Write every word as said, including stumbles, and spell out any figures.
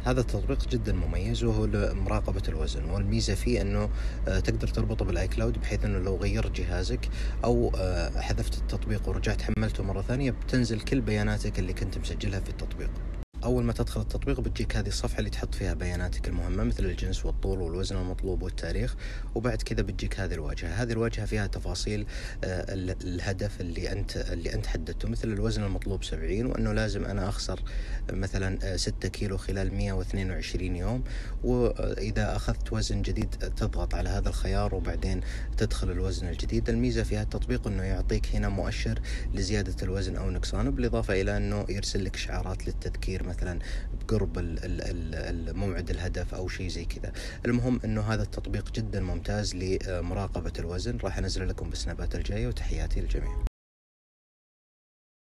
هذا التطبيق جدا مميز وهو لمراقبة الوزن، والميزة فيه أنه تقدر تربطه بالآي كلاود، بحيث أنه لو غيرت جهازك أو حذفت التطبيق ورجعت حملته مرة ثانية بتنزل كل بياناتك اللي كنت مسجلها في التطبيق. أول ما تدخل التطبيق بتجيك هذه الصفحة اللي تحط فيها بياناتك المهمة مثل الجنس والطول والوزن المطلوب والتاريخ، وبعد كذا بتجيك هذه الواجهة. هذه الواجهة فيها تفاصيل الهدف اللي أنت اللي أنت حددته، مثل الوزن المطلوب سبعين، وأنه لازم أنا أخسر مثلا ستة كيلو خلال مئة واثنين وعشرين يوم. وإذا أخذت وزن جديد تضغط على هذا الخيار وبعدين تدخل الوزن الجديد. الميزة في هذا التطبيق أنه يعطيك هنا مؤشر لزيادة الوزن أو نقصانه، بالإضافة إلى أنه يرسل لك إشعارات للتذكير مثلا بقرب الموعد الهدف أو شيء زي كذا. المهم أنه هذا التطبيق جدا ممتاز لمراقبة الوزن. راح أنزل لكم بالسنابات الجاية، وتحياتي للجميع.